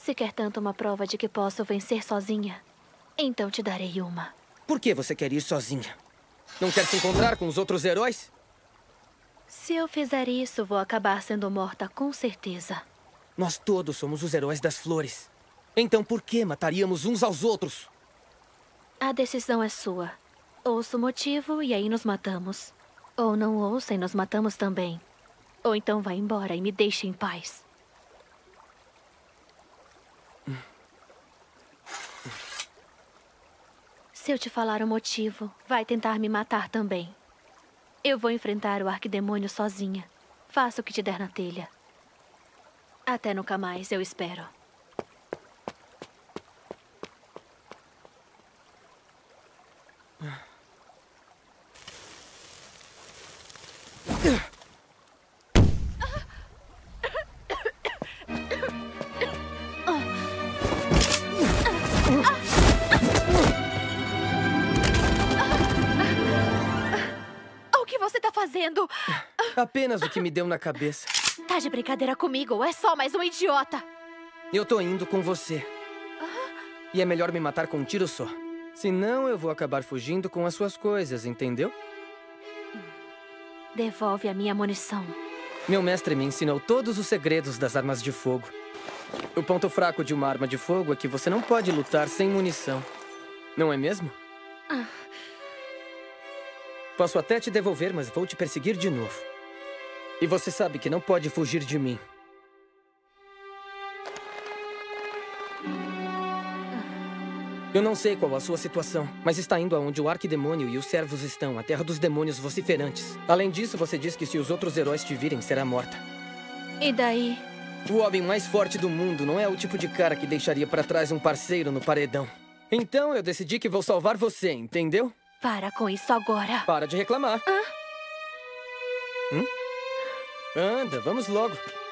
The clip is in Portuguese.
Se quer tanto uma prova de que posso vencer sozinha, então te darei uma. Por que você quer ir sozinha? Não quer se encontrar com os outros heróis? Se eu fizer isso, vou acabar sendo morta com certeza. Nós todos somos os heróis das flores. Então por que mataríamos uns aos outros? A decisão é sua. Ouça o motivo e aí nos matamos. Ou não ouça e nos matamos também. Ou então vá embora e me deixe em paz. Se eu te falar o motivo, vai tentar me matar também. Eu vou enfrentar o arquidemônio sozinha. Faça o que te der na telha. Até nunca mais, eu espero. O que você tá fazendo? Apenas o que me deu na cabeça. Tá de brincadeira comigo ou é só mais um idiota? Eu tô indo com você. E é melhor me matar com um tiro só. Senão eu vou acabar fugindo com as suas coisas, entendeu? Devolve a minha munição. Meu mestre me ensinou todos os segredos das armas de fogo. O ponto fraco de uma arma de fogo é que você não pode lutar sem munição. Não é mesmo? Posso até te devolver, mas vou te perseguir de novo. E você sabe que não pode fugir de mim. Eu não sei qual a sua situação, mas está indo aonde o arquidemônio e os servos estão, a terra dos demônios vociferantes. Além disso, você diz que se os outros heróis te virem, será morta. E daí? O homem mais forte do mundo não é o tipo de cara que deixaria pra trás um parceiro no paredão. Então eu decidi que vou salvar você, entendeu? Para com isso agora. Para de reclamar. Anda, vamos logo.